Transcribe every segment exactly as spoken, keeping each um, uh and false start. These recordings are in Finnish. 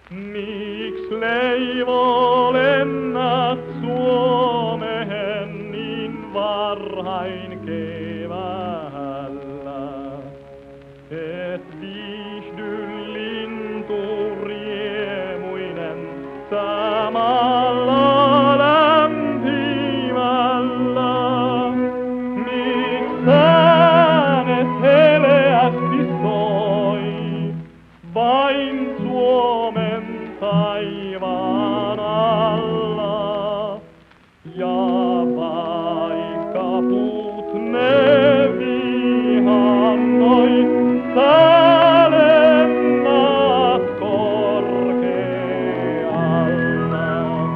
Miks leivoo lennät Suomehen niin varhain keväällä? Et viihdy lintu riemuinen samalla lämpimällä. Miks äänet heleästi soi vain Suomen taivaan alla? Ja vaikka puut ne vihannoi, sä lennät korkealla.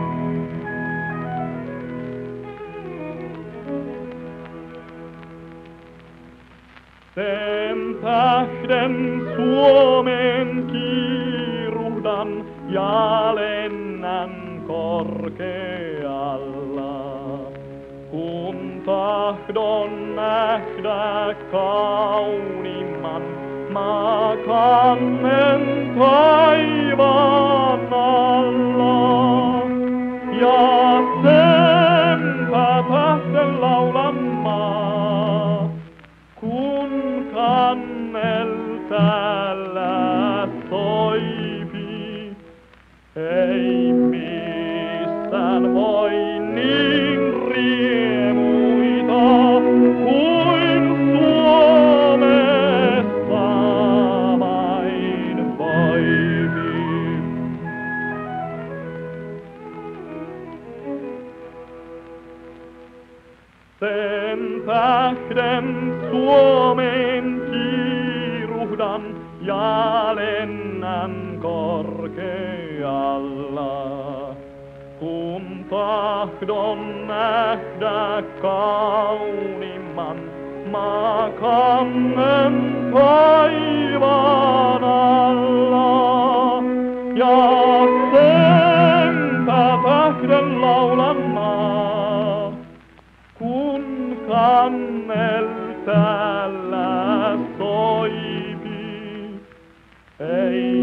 Sen tähden Suomen kiiruhdan ja lennän korkealla, kun tahdon nähdä kaunimman maakannen taivaan alla. Ja senpä tähden laulan maa, kun kannel täällä soipi. Ei missään voi niin riemuita kuin Suomessa vain voipi. Sen tähden Suomen kiiruhdan ja lennän korkealla, kun tahdon nähdä kaunimman maakannen taivaan alla. Ja senpä tähden laulan maa, kun kannel täällä soipi. Ei